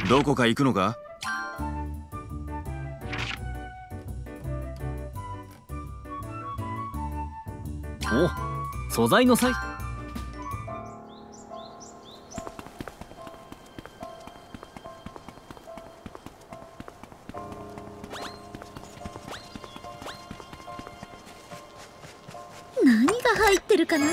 どこか行くのか？ お、素材の際。 何が入ってるかな。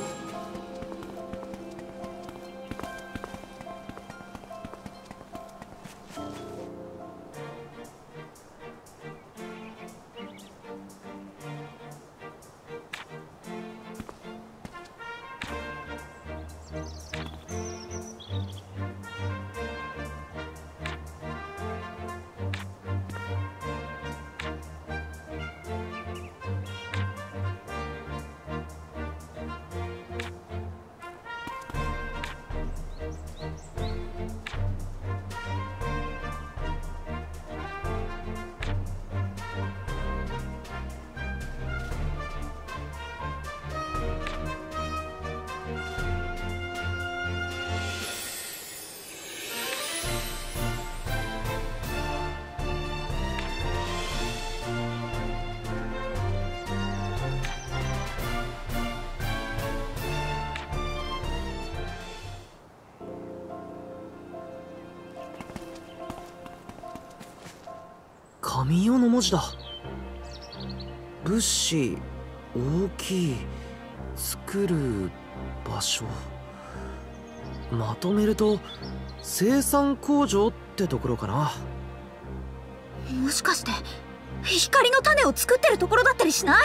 神代の文字だ。物資、大きい、作る場所。まとめると生産工場ってところかな。 もしかして光の種を作ってるところだったりしない？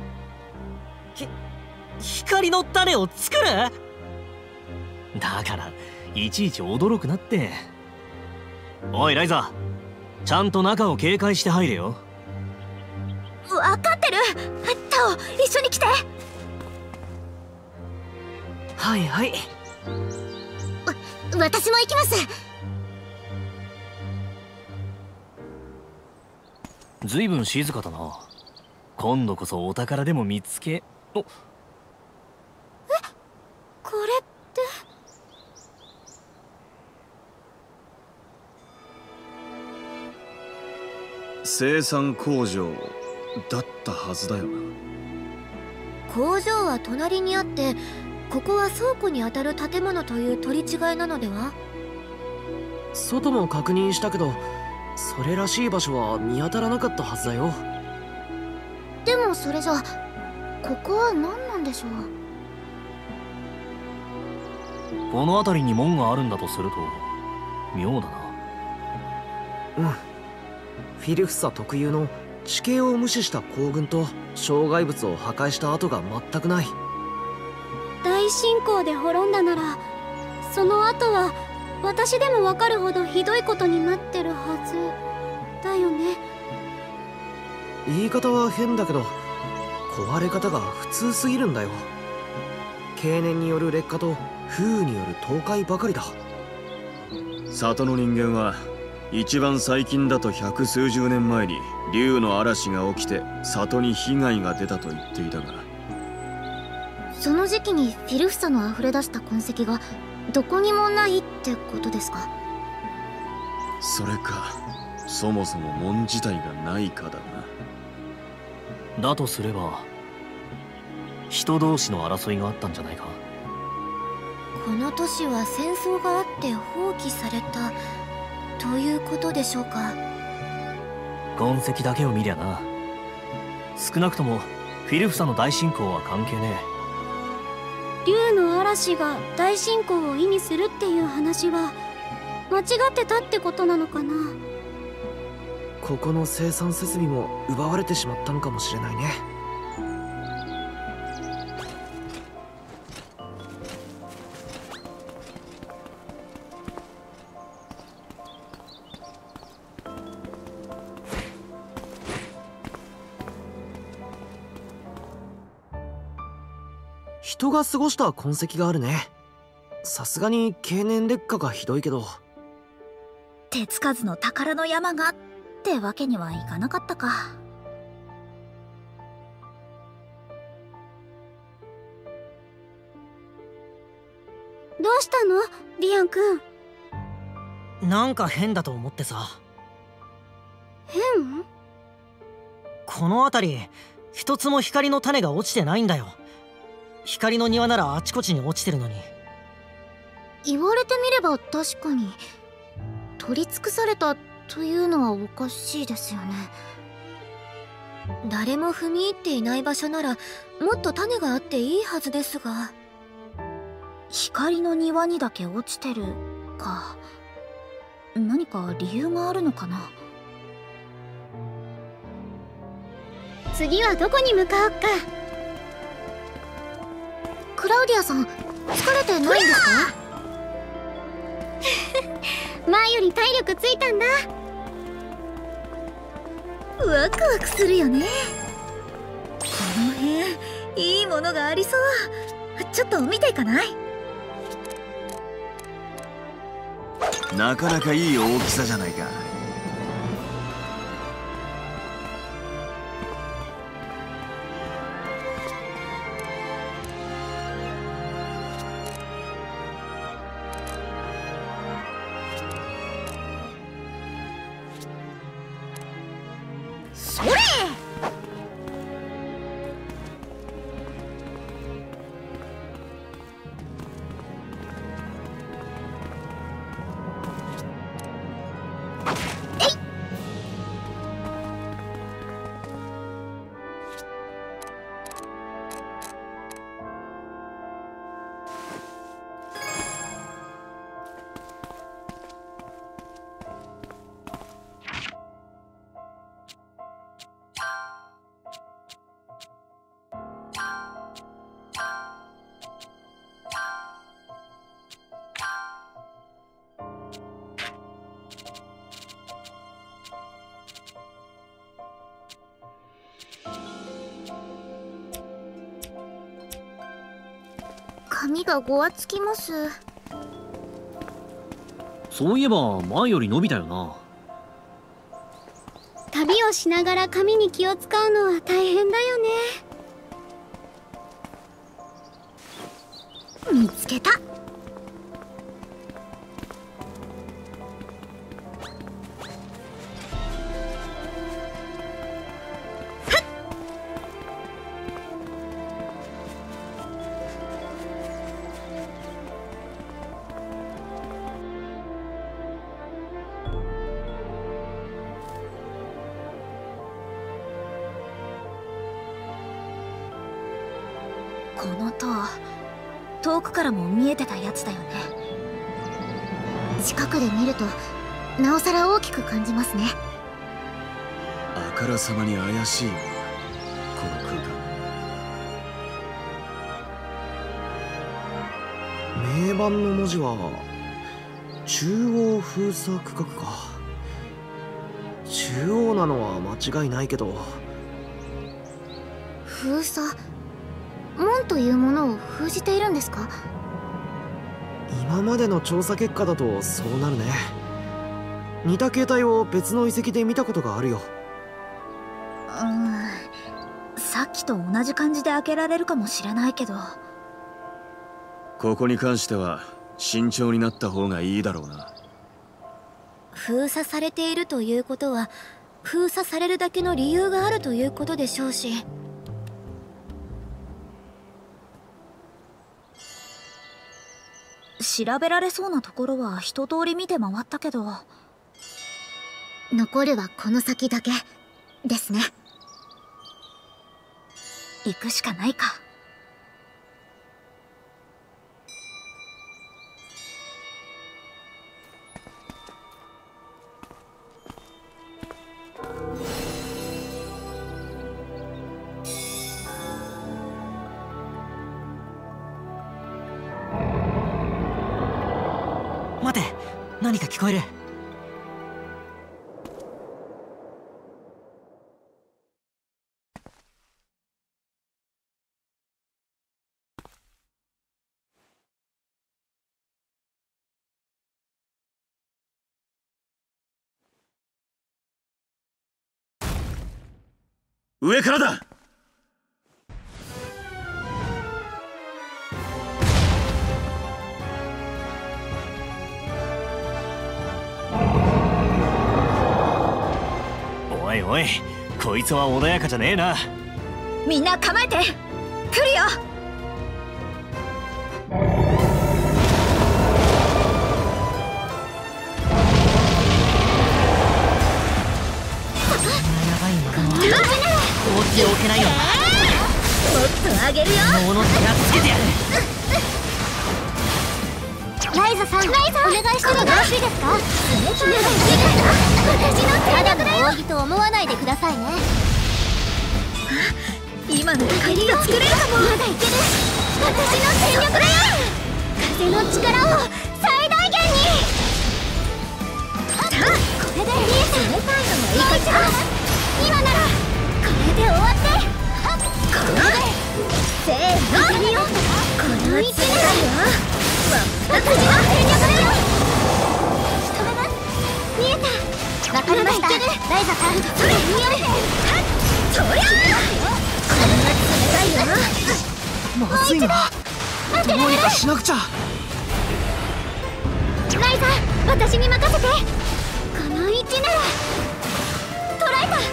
光の種を作る？だからいちいち驚くなって。おいライザー、ちゃんと中を警戒して入れよ。 分かってる。タオ、一緒に来て。 はいはい。 私も行きます。 ずいぶん静かだな。今度こそお宝でも見つけ。お、 これって生産工場だったはずだよな。 工場は隣にあって、ここは倉庫にあたる建物という取り違いなのでは？ 外も確認したけど、それらしい場所は見当たらなかったはずだよ。 でもそれじゃここは何なんでしょう？ この辺りに門があるんだとすると妙だな。 うん。フィルフサ特有の地形を無視した行軍と障害物を破壊した跡が全くない。 大侵攻で滅んだなら、その後は私でも分かるほどひどいことになってるはずだよね。 言い方は変だけど、壊れ方が普通すぎるんだよ。経年による劣化と風雨による倒壊ばかりだ。 里の人間は一番最近だと百数十年前に竜の嵐が起きて里に被害が出たと言っていたが、 その時期にフィルフサの溢れ出した痕跡がどこにもないってことですか？ それか、そもそも門自体がないかだな。 だとすれば人同士の争いがあったんじゃないか。 この都市は戦争があって放棄されたということでしょうか？ 痕跡だけを見りゃな。少なくともフィルフサの大侵攻は関係ね竜の嵐が大侵攻を意味するっていう話は間違ってたってことなのかな。 ここの生産設備も奪われてしまったのかもしれないね。人が過ごした痕跡があるね。さすがに経年劣化がひどいけど。 手つかずの宝の山がってわけにはいかなかったか。 どうしたのリアン君？ なんか変だと思ってさ。 変？ この辺り一つも光の種が落ちてないんだよ。光の庭ならあちこちに落ちてるのに。 言われてみれば確かに取り尽くされたというのはおかしいですよね。 誰も踏み入っていない場所ならもっと種があっていいはずですが。 光の庭にだけ落ちてるか。何か理由があるのかな。次はどこに向かおうか。クラウディアさん、疲れてないんですか？前より体力ついたんだ。ワクワクするよね。この辺いいものがありそう。ちょっと見ていかない？ なかなかいい大きさじゃないか。 それ！髪がごわつきます。 そういえば前より伸びたよな。 旅をしながら髪に気を使うのは大変だよね。見つけた。この塔、遠くからも見えてたやつだよね。近くで見るとなおさら大きく感じますね。 あからさまに怪しいよな、この空間。 銘板の文字は中央封鎖区画か。中央なのは間違いないけど。 封鎖、門というものを封じているんですか？ 今までの調査結果だとそうなるね。似た形態を別の遺跡で見たことがあるよ。 さっきと同じ感じで開けられるかもしれないけど。 ここに関しては慎重になった方がいいだろうな。 封鎖されているということは封鎖されるだけの理由があるということでしょうし。 調べられそうなところは一通り見て回ったけど、残るはこの先だけですね。行くしかないか。 待て、何か聞こえる。 上からだ。 おいおい、こいつは穏やかじゃねえな。 みんな構えて、来るよ。 放っておけないよな。 もっとあげるよ。 もの手がつけてやる。 ライザさん、お願いしてもよろしいですか？私のただの扇と思わないでくださいね。今の鍵が作れるかも。まだいける。私の全力だよ。風の力を最大限に。これで見えた。冷たいのもいいかしら。今ならこれで終わって。これでせーの。見よう。これは冷たいよ。私の全力だよ。仕留めます。見えた。わかりました。ライザさん、それ見えて。そりゃあ。これは冷たいよ。 まずいな。どうにかしなくちゃ。 ライザ、私に任せて。この位置なら捉えた。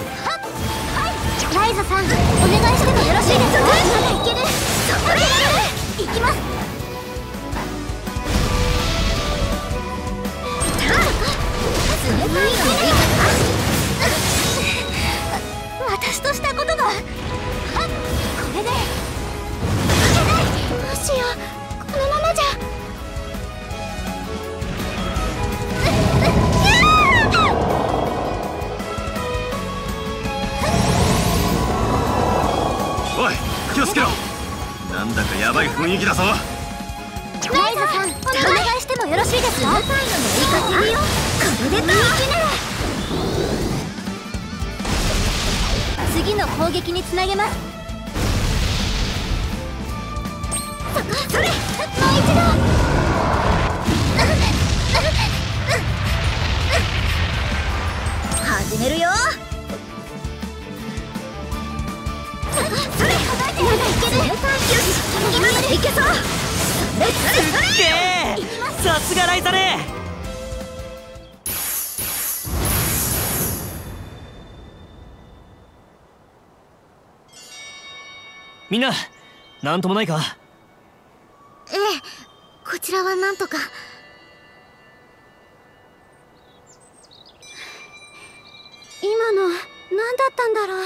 ライザさん、お願いしてもよろしいですか？まだいける。それ行きます。冷たいのもいいかな。私としたことがこれでどうしよう。このままじゃ。 おい、気をつけろ。なんだかヤバい雰囲気だぞ。 ライザさん、お願いしてもよろしいですか？冷たいのもいいかな。これでだ。 次の攻撃につなげます。 それ、もう一度。 始めるよ。 それ、まだいける。よし、今ならいけそう。 すっげえ。さすがライザレ。 みんな、なんともないか？ ええ、こちらはなんとか。今の何だったんだろう。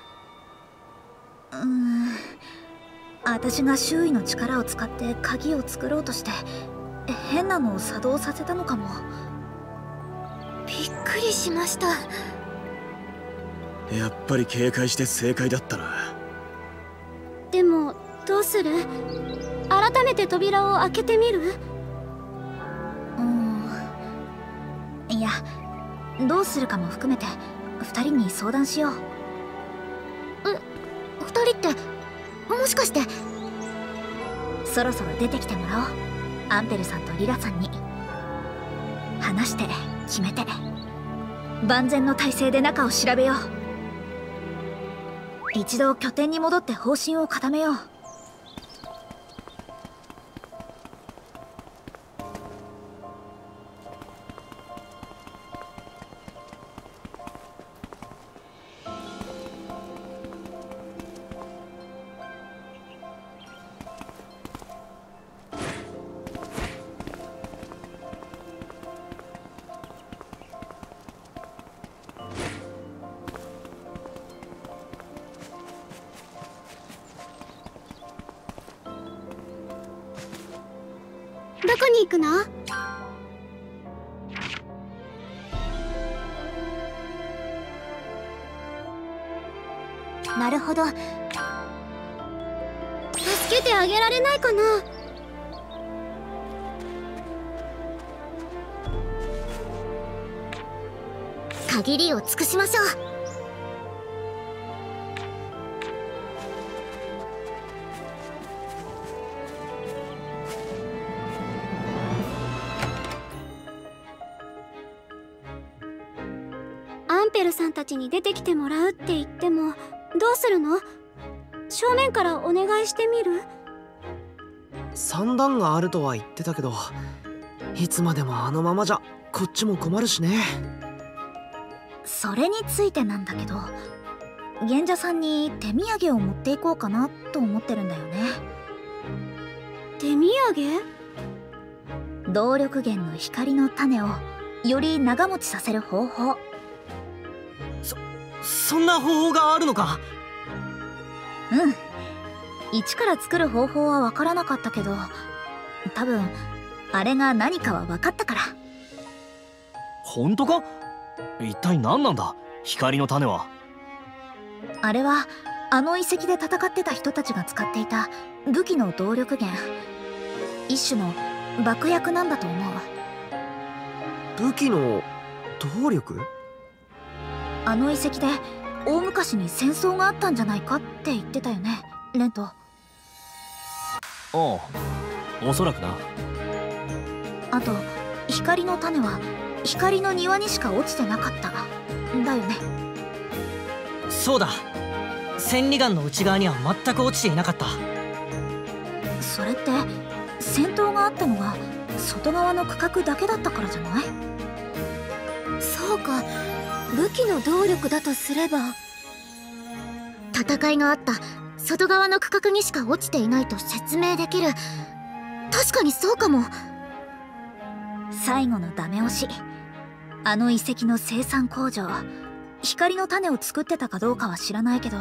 私が周囲の力を使って鍵を作ろうとして変なのを作動させたのかも。 びっくりしました。 やっぱり警戒して正解だったな。 でもどうする？改めて扉を開けてみる？ いや、どうするかも含めて2人に相談しよう。 2人ってもしかして？ そろそろ出てきてもらおう。アンペルさんとリラさんに話して決めて万全の体制で中を調べよう。一度拠点に戻って方針を固めよう。 どこに行くの？ なるほど。 助けてあげられないかな？ 限りを尽くしましょう。 アンペルさんたちに出てきてもらうって言ってもどうするの？正面からお願いしてみる？ 算段があるとは言ってたけど、いつまでもあのままじゃこっちも困るしね。 それについてなんだけど、賢者さんに手土産を持っていこうかなと思ってるんだよね。 手土産？ 動力源の光の種をより長持ちさせる方法。 そんな方法があるのか？ うん。一から作る方法は分からなかったけど、多分あれが何かは分かったから。 本当か？一体何なんだ光の種は。 あれはあの遺跡で戦ってた人たちが使っていた武器の動力源、一種の爆薬なんだと思う。 武器の動力？ あの遺跡で大昔に戦争があったんじゃないかって言ってたよね、レント。 ああ、おそらくな。 あと光の種は光の庭にしか落ちてなかったんだよね。 そうだ、千里眼の内側には全く落ちていなかった。 それって戦闘があったのが外側の区画だけだったからじゃない？ そうか、武器の動力だとすれば、戦いがあった外側の区画にしか落ちていないと説明できる。確かにそうかも。 最後のダメ押し。あの遺跡の生産工場、光の種を作ってたかどうかは知らないけど、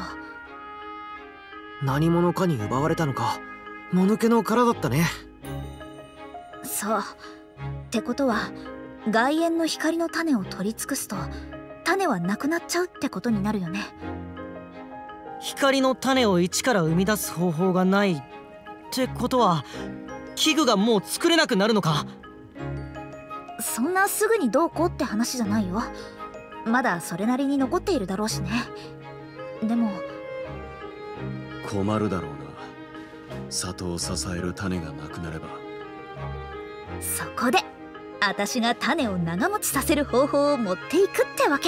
何者かに奪われたのか。もぬけの殻だったね。 そうってことは外縁の光の種を取り尽くすと種はなくなっちゃうってことになるよね。 光の種を一から生み出す方法がないってことは、器具がもう作れなくなるのか？ そんなすぐにどうこうって話じゃないよ。まだそれなりに残っているだろうしね。でも困るだろうな。里を支える種がなくなれば。 そこで私が種を長持ちさせる方法を持っていくってわけ。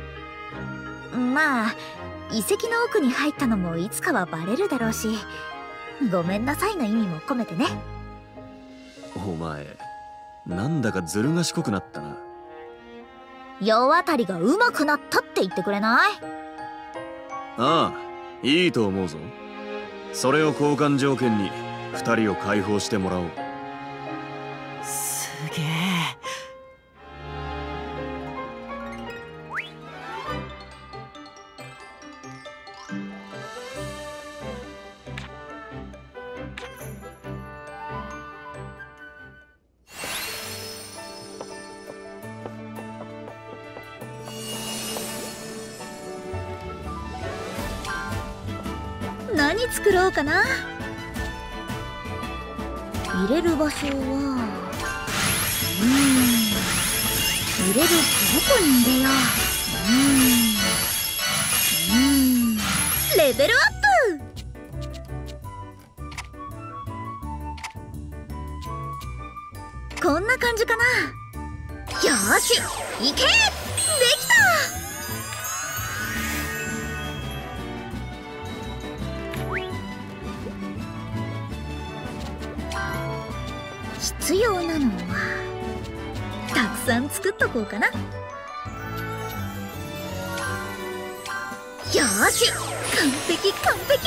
まあ遺跡の奥に入ったのもいつかはバレるだろうし、ごめんなさいの意味も込めてね。 お前なんだかずる賢くなったな。 世渡りが上手くなったって言ってくれない？ ああ、いいと思うぞ。それを交換条件に2人を解放してもらおう。 すげえ。 何作ろうかな。入れる場所は入れるどこに入れよう。レベルアップ。こんな感じかな。よーし、いけ！できた！必要なのはたくさん作っとこうかな。よーし、完璧完璧。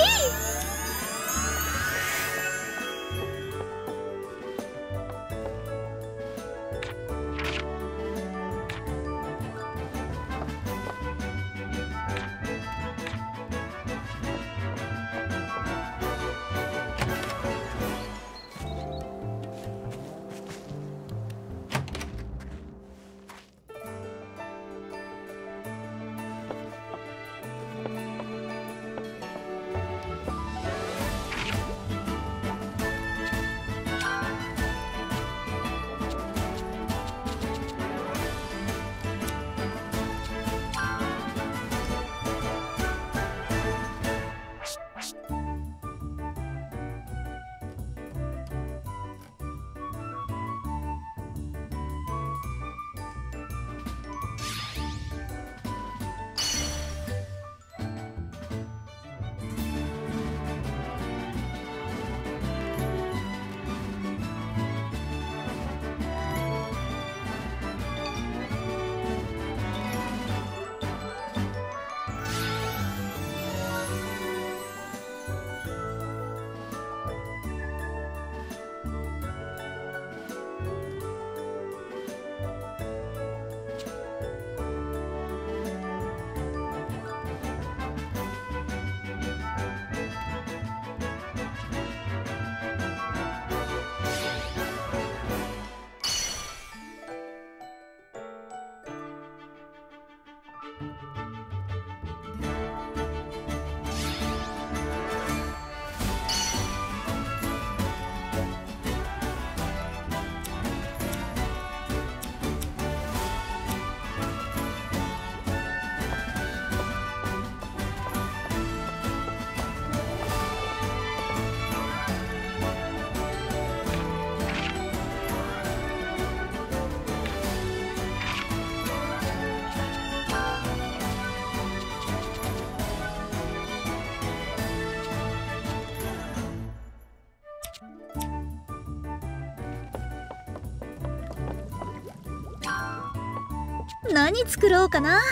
何作ろうかな。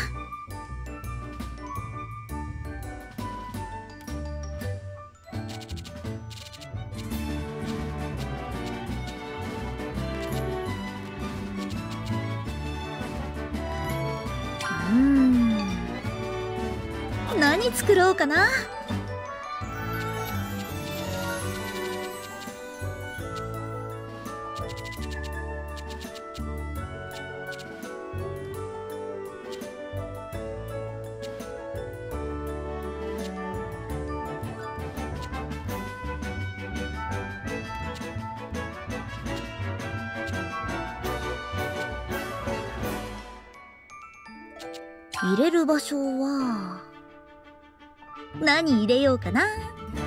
何作ろうかな。入れる場所は何入れようかな。考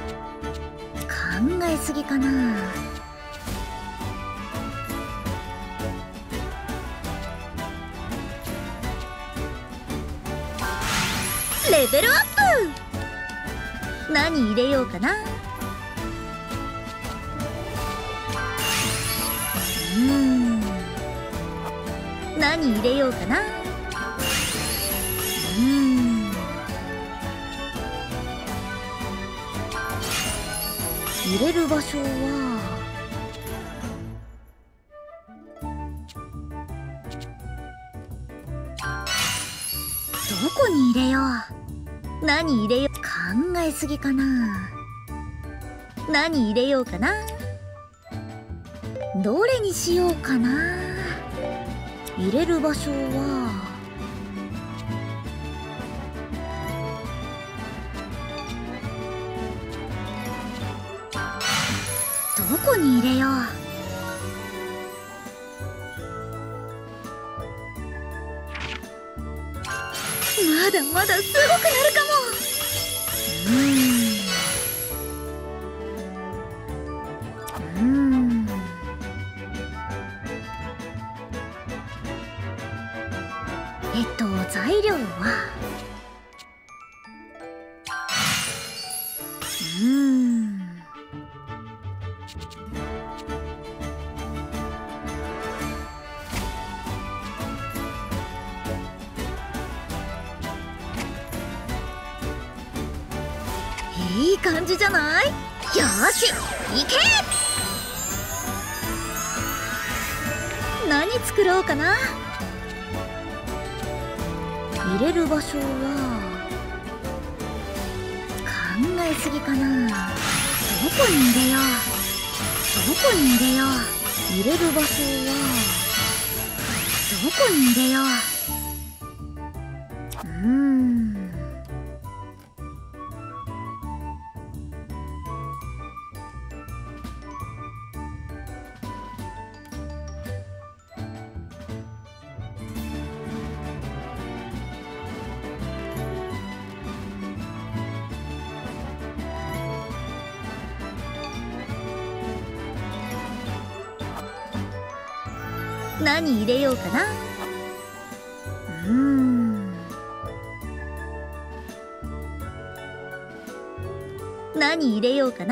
えすぎかな。レベルアップ。何入れようかな。何入れようかな。入れる場所はどこに入れよう。何入れよう。考えすぎかな。何入れようかな。どれにしようかな。入れる場所はどこに入れよう。まだまだすごくなるかも。材料はいい感じじゃない？よーし、行け！何作ろうかな。入れる場所は考えすぎかな。どこに入れよう。どこに入れよう。入れる場所はどこに入れよう。何入れようかな。何入れようかな。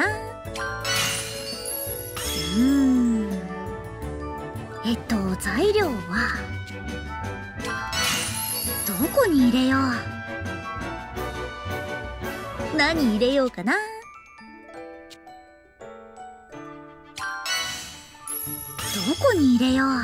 材料はどこに入れよう。何入れようかな。どこに入れよう。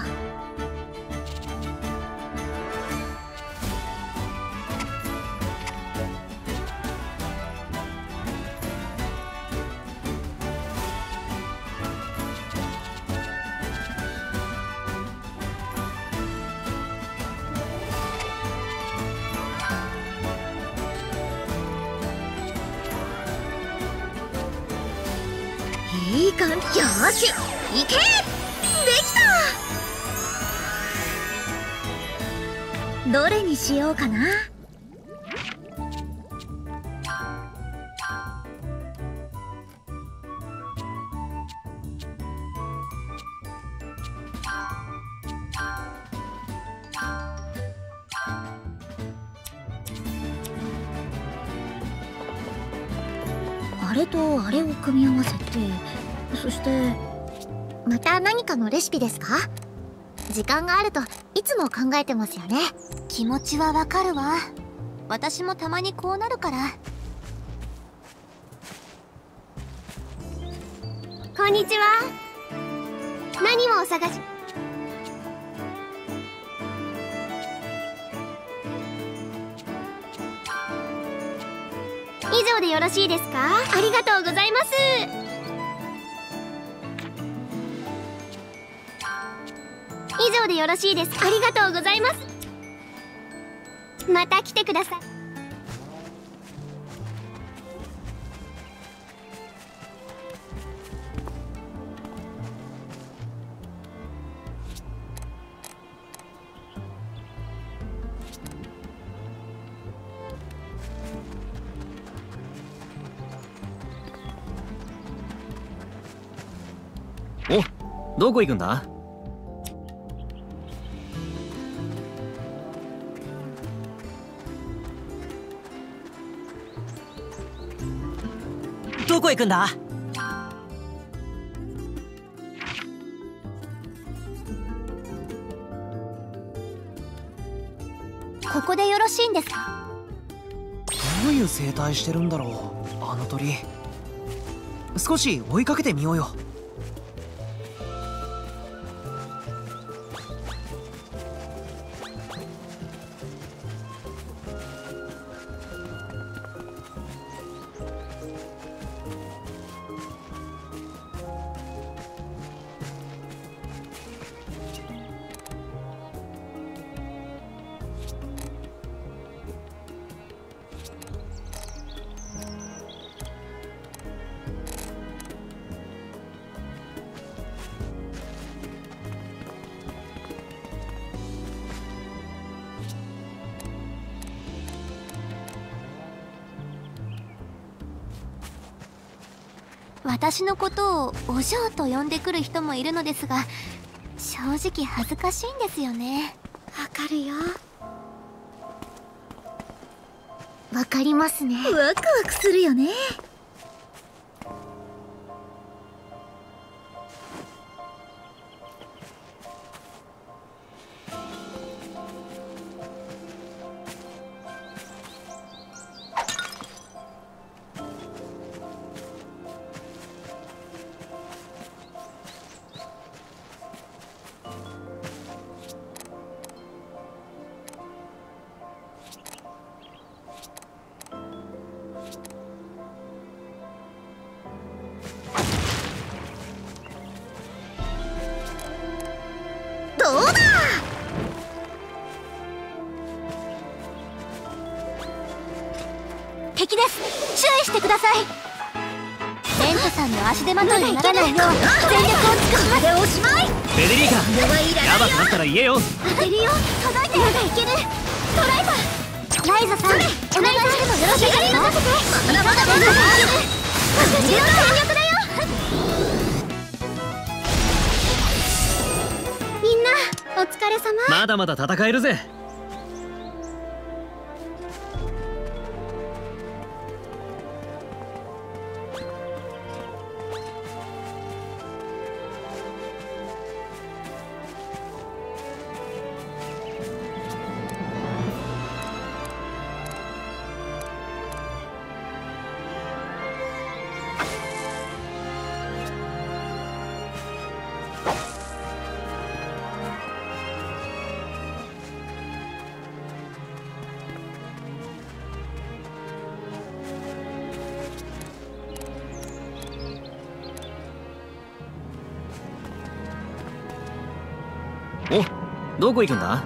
いい感じ。よーし、行け！できた！どれにしようかな。あれとあれを組み合わせて、そしてまた何かのレシピですか？ 時間があるといつも考えてますよね。 気持ちはわかるわ。私もたまにこうなるから。 こんにちは。何をお探し？以上でよろしいですか？ありがとうございます。以上でよろしいです。ありがとうございます。また来てください。 お、どこ行くんだ？ どこ行くんだ？ ここでよろしいんですか？ どういう生態してるんだろう、あの鳥。少し追いかけてみようよ。 私のことをお嬢と呼んでくる人もいるのですが、正直恥ずかしいんですよね。 わかるよ。わかりますね。ワクワクするよね。どうだ！ 敵です。注意してください。レントさんの足手まといにならないよう全力を尽くします。 でおしまい。 フェデリーカ、ヤバくなったら言えよ。 当てるよ。届いて。まだいける。トライバー。ライザさん、お願いしてもよろしいですか？ まだまだまだ私の全力だよ。 みんなお疲れ様。 まだまだ戦えるぜ。お、どこ行くんだ？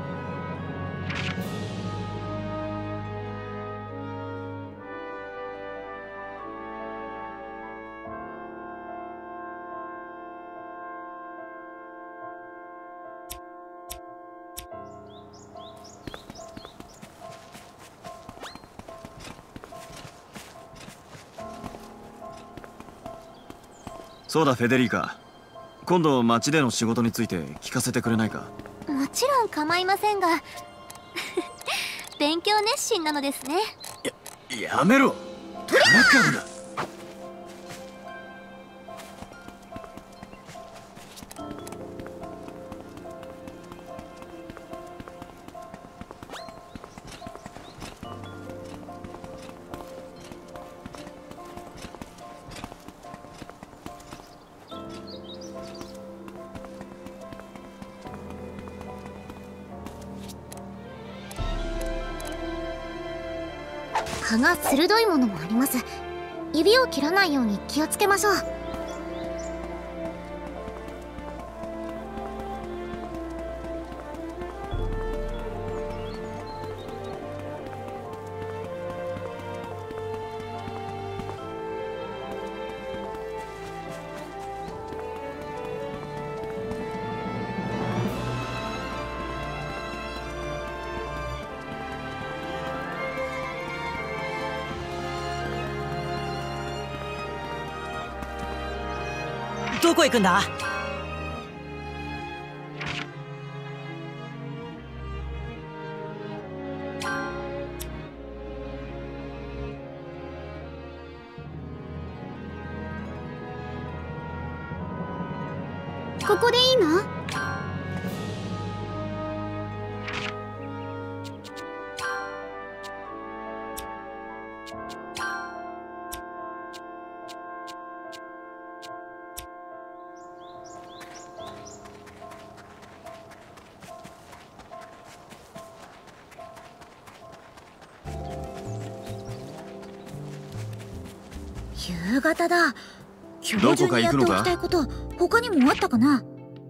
そうだフェデリーカ、今度町での仕事について聞かせてくれないか？ もちろん構いませんが勉強熱心なのですね。 やめろ。からだ。 刃が鋭いものもあります。指を切らないように気をつけましょう。 どこ行くんだ？ ここでいいの？ 夕方だ。今日中にやっておきたいこと他にもあったかな？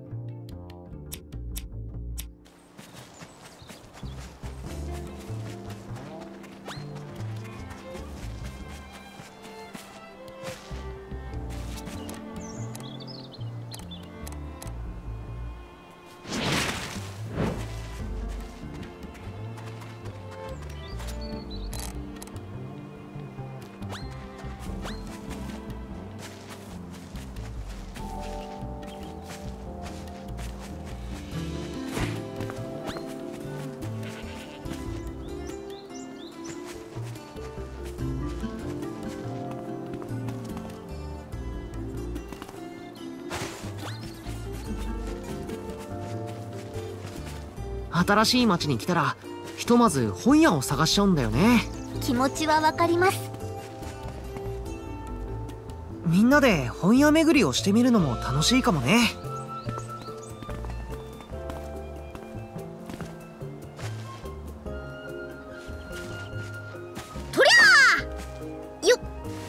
新しい町に来たらひとまず本屋を探しちゃうんだよね。 気持ちはわかります。 みんなで本屋巡りをしてみるのも楽しいかもね。 とりゃーよっ。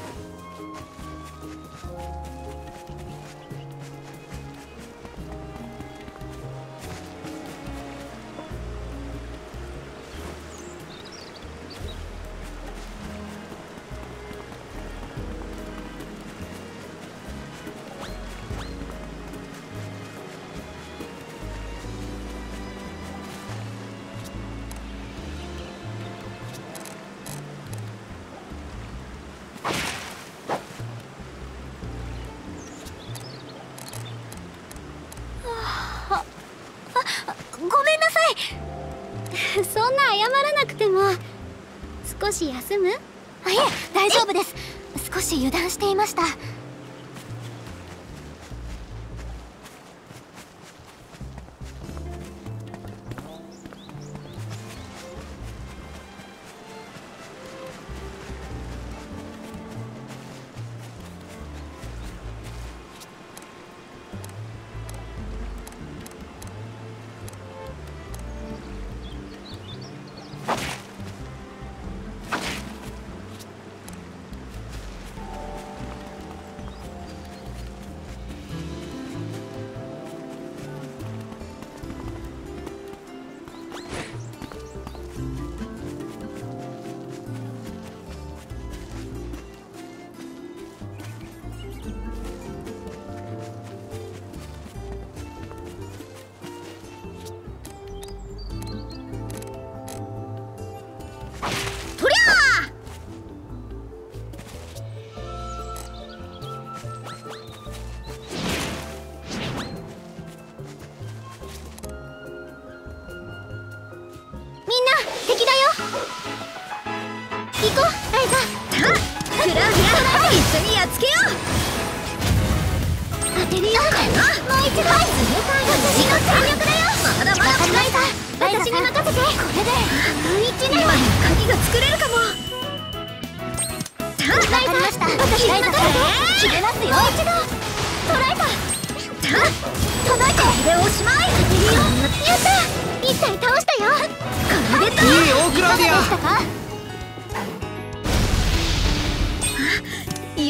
ごめんなさい。そんな謝らなくても。少し休む？あ、いえ、大丈夫です。少し油断していました。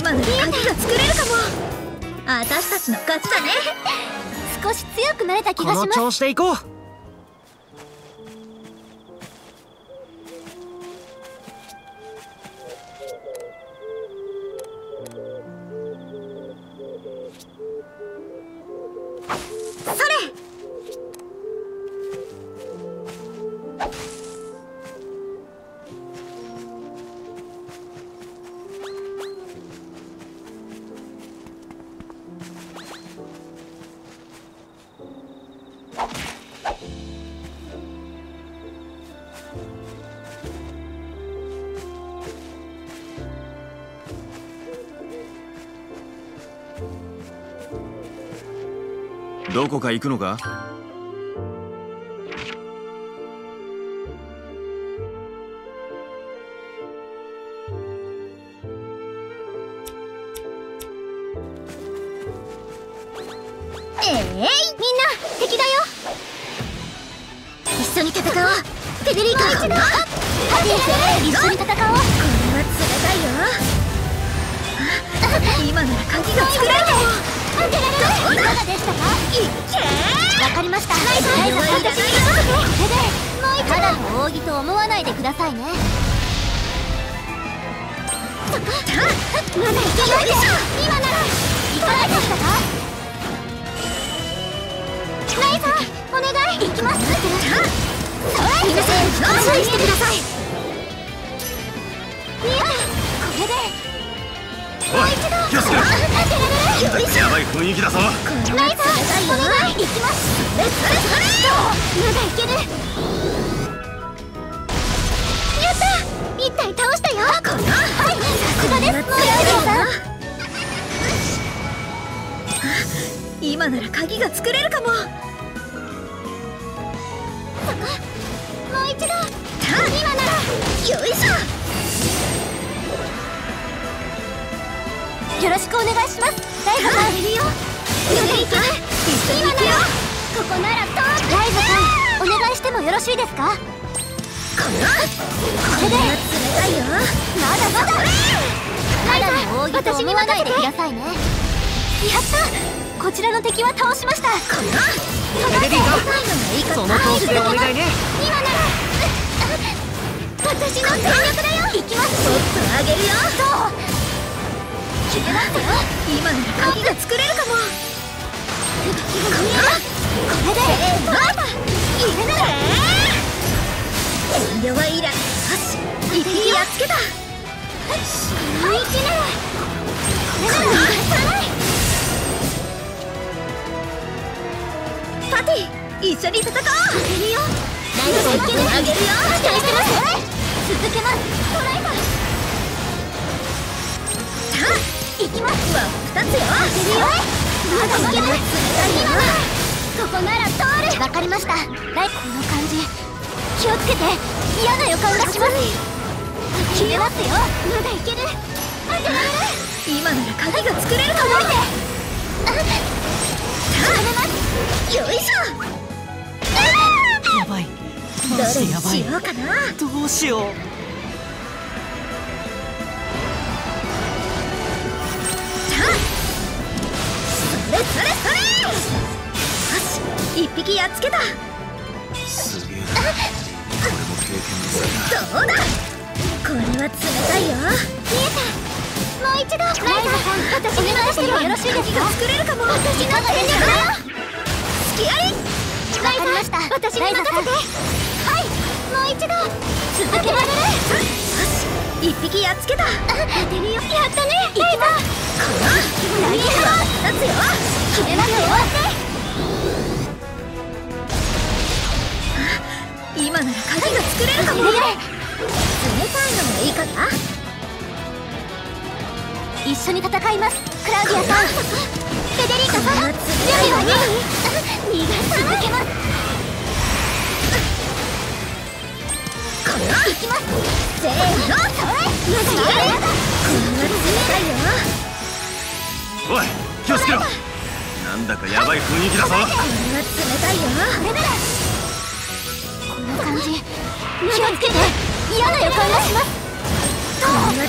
今ので鍵が作れるかも。私たちの勝ちだね。少し強くなれた気がします。 この調子でいこう。 どこか行くのか？ みんな敵だよ。一緒に戦おう。フェデリカ一度。一緒に戦おう。これは冷たいよ。今なら鍵が作れるかも。いかがでしたか？いっけー。わかりました。ライザー、私に任せて。これでもう一度。ただの扇と思わないでくださいね。そこ。まだいけないでしょ。今ならいかがでしたか？ライザー、お願い。行きます。皆さん、安心してください。見えた。これで。 おい、気をつけろ。やばい雰囲気だぞ。 ライザー、お願い。行きます。まだいける。やった。一体倒したよ。はい、さすがです。もうやめて。今なら鍵が作れるかも。そこ。もう一度。今なら。よいしょ。よろしくお願いします。ライザさん。いるよ。いける。一緒に行くよ。ここならと。ライザさん、お願いしてもよろしいですか？これで。冷たいよ。まだ。ライザー、扇と思わないでくださいね。やった。こちらの敵は倒しました。フェデリカ、 その調子でお願いね。 今なら。私の全力だよ。行きます。ちょっとあげるよ。そう。決めますよ。今なら鍵が作れるかも。これでどうだ。いるなら。遠慮はいらない。よし、一匹やっつけた。はい、一なら。これならパティ、一緒に戦おう。あげるよ。ライザー、あげるよ。期待してます。続けます。トライバー。さあ、行きます。2つよ。あげるよ。まだいける。冷たいよ。ここなら通る。わかりました。この感じ。気をつけて。嫌な予感がします。決めますよ。まだいける。あげられる。今なら鍵が作れるかも。よいしょ。 やばい。マジでやばい。 どれにしようかな。 どうしよう。 それ。よし、一匹やっつけた。 すげえ。これも経験です。 どうだ。これは冷たいよ。見えた。もう一度。ライザーさん、私に任せてもよろしいですか？作れるかも。私の全力だよ。隙あり。ライザー、私に任せて。はい、もう一度。続けられる。よし、一匹やっつけた。当てるよ。やったね、ライザー。ライザー、2つよ。決めますよ。今なら鍵が作れるかも。冷たいのもいいかな。一緒に戦います。クラウディアさん、フェデリーカさん、準備はいい？逃が続けます。これは行きます。せーの、それ。まだこんな冷たいよ。 おい、気をつけろ。なんだかやばい雰囲気だぞ。 これは冷たいよ。これなら。こんな感じ。気をつけて。嫌な予感がします。 トライだ。やった。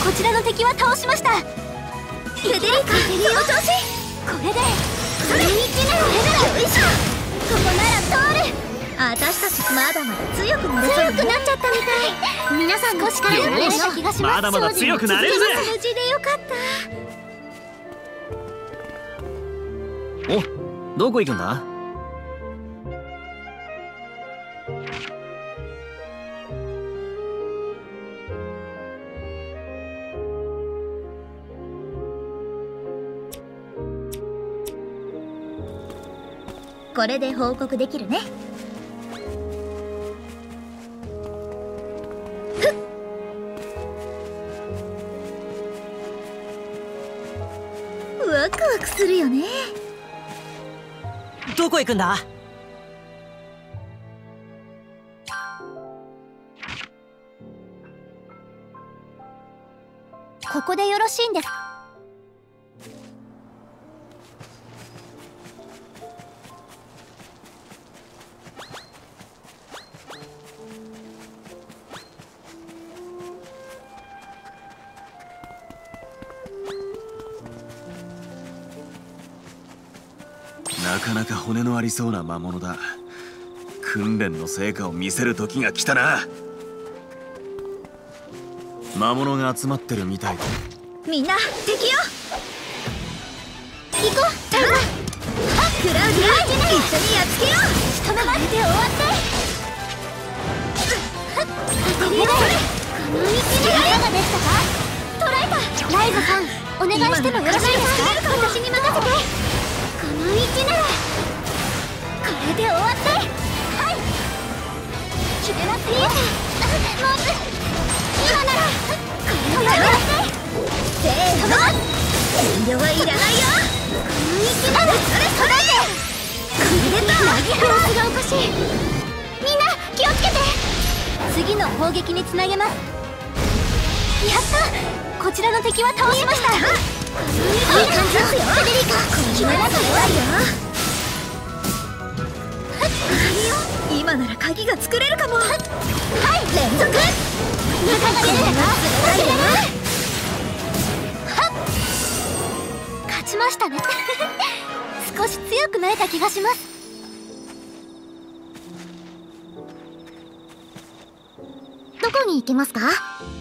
こちらの敵は倒しました。フェデリカ、その調子。これでそれに決める。よいしょ。ここなら通る。私たちまだまだ強くなれそう。強くなっちゃったみたい。皆さん少しからもらえた気がします。 まだまだ強くなれるぜ。 無事でよかった。 お、どこ行くんだ？ これで報告できるね。ワクワクするよね。 どこ行くんだ？ ここでよろしいんですか？ なかなか骨のありそうな魔物だ。訓練の成果を見せる時が来たな。魔物が集まってるみたいだ。 みんな敵よ。行こう。タイム。クラウディア、一緒にやっつけよう。一目で終わって。これでこの道にいかがでしたか？捕らえた。ライズさん、お願いしてもよろしいですか？私に任せて。この道ならこれで終わって。はい、決めますよ。もう今ならこれで終わって。せーの、遠慮はいらないよ。この道ならそれこれでと。様子がおかしい。みんな気をつけて。次の砲撃につなげます。やった。こちらの敵は倒しました。いい感じですよ。フェデリカ、決めなさいよ。今なら鍵が作れるかも。はい、連続。中が出るか。勝ちましたね。少し強くなれた気がします。 どこに行けますか？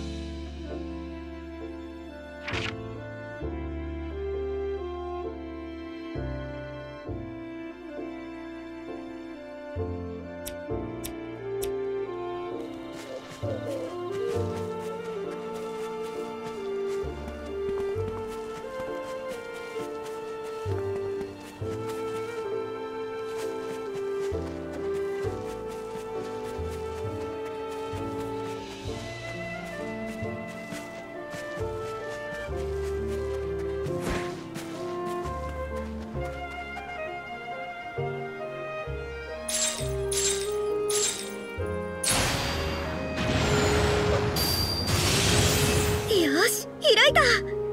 よし、開いた。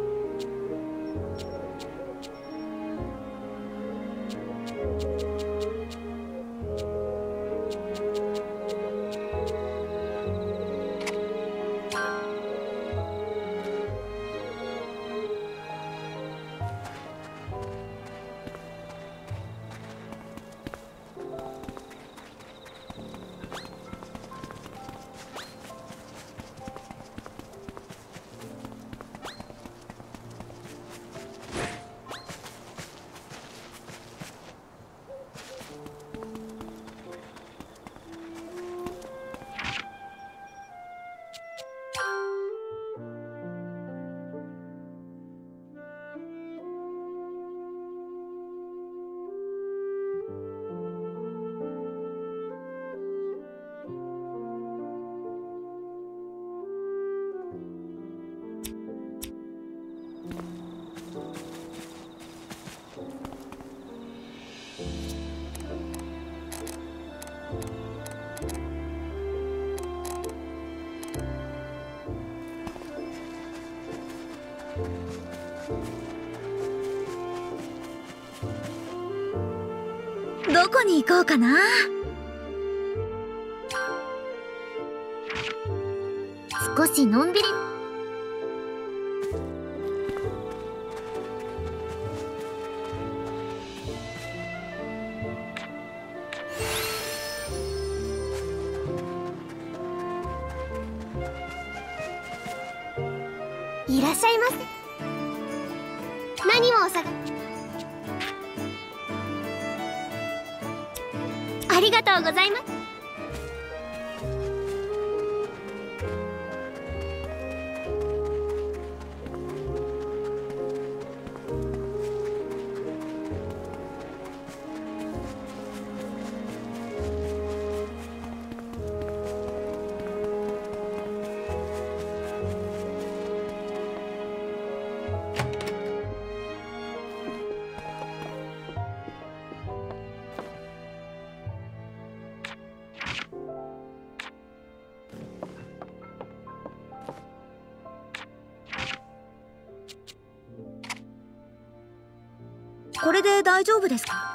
どこに行こうかな。 少しのんびり。いらっしゃいませ。何をお探し。ありがとうございます。これで大丈夫ですか？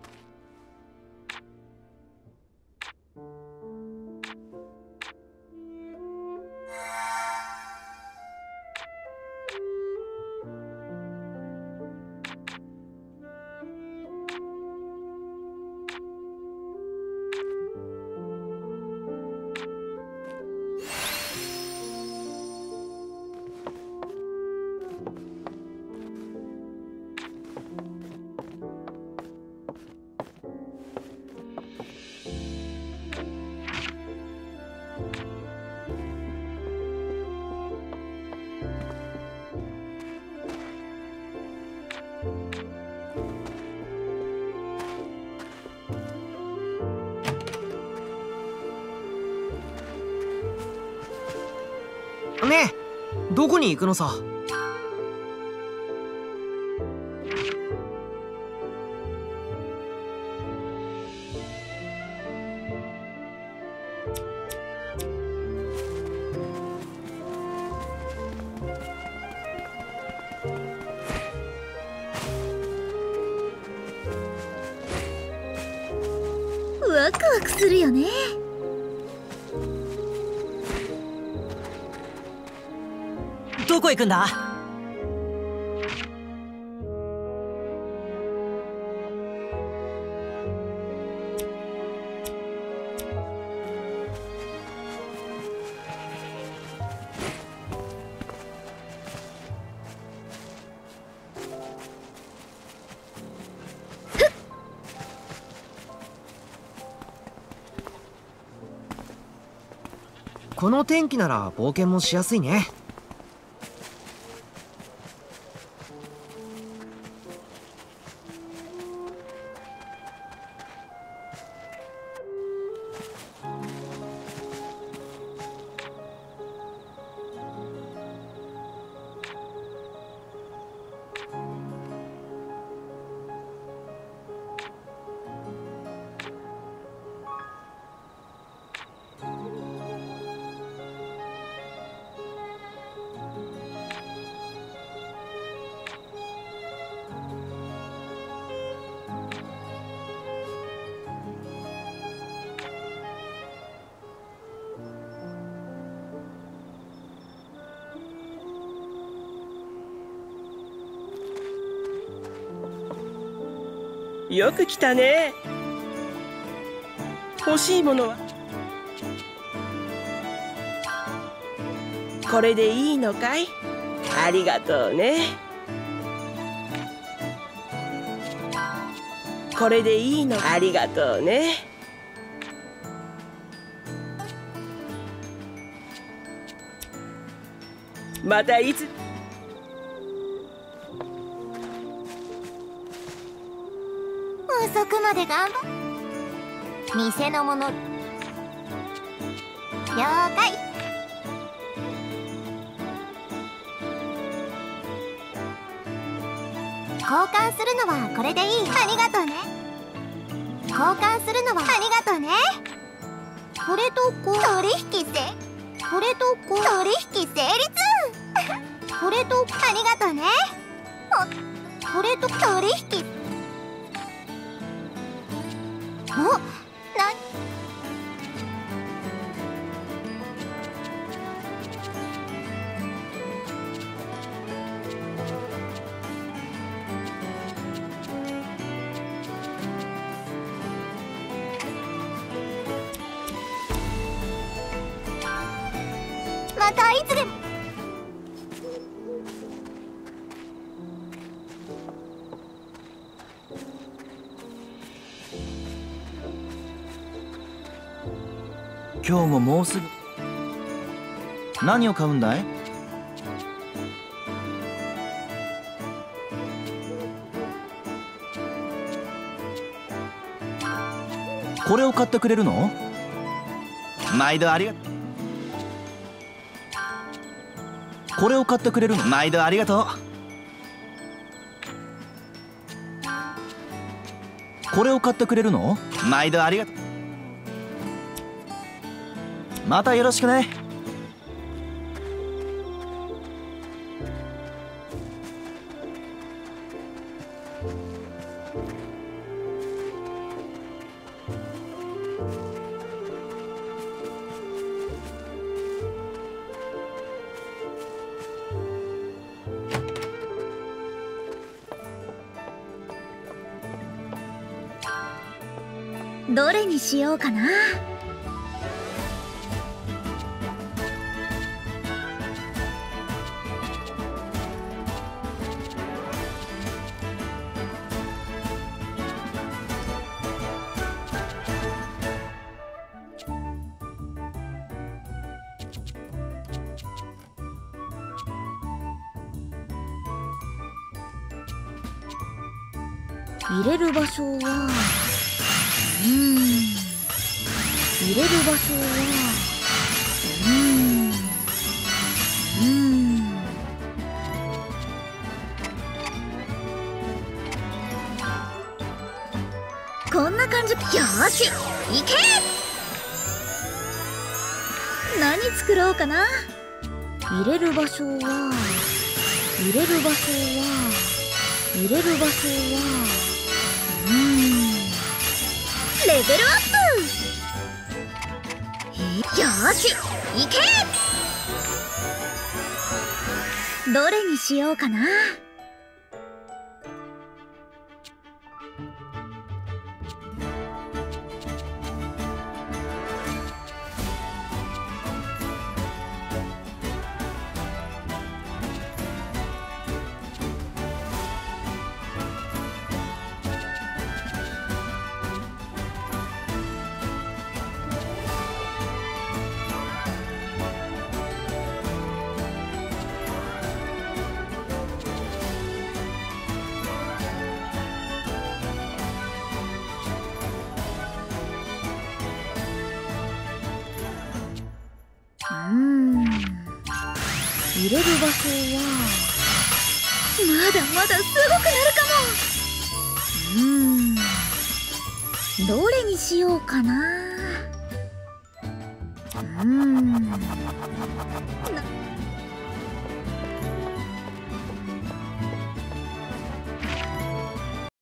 ねえ、どこに行くのさ。 ワクワクするよね。 どこ行くんだ？ この天気なら冒険もしやすいね。 よく来たね。欲しいものはこれでいいのかい？ありがとうね。これでいいの？ありがとうね。またいつ。 遅くまで頑張っ。店のもの了解。交換するのはこれでいい。ありがとうね。交換するのはありがとうね。これと取引せ。これと取引成立。これとありがとうね。これと取引。お、な。 またいつでも。 今日ももうすぐ。何を買うんだい？これを買ってくれるの？毎度ありがとう。これを買ってくれるの？毎度ありがとう。これを買ってくれるの？毎度ありがとう。またよろしくね。 どれにしようかな。入れる場所は入れる場所はこんな感じ。よーし、いけ。何作ろうかな。入れる場所は入れる場所は入れる場所はレベルアップ。よーし、いけ。どれにしようかな。入れる場所はまだまだすごくなるかも。どれにしようかな。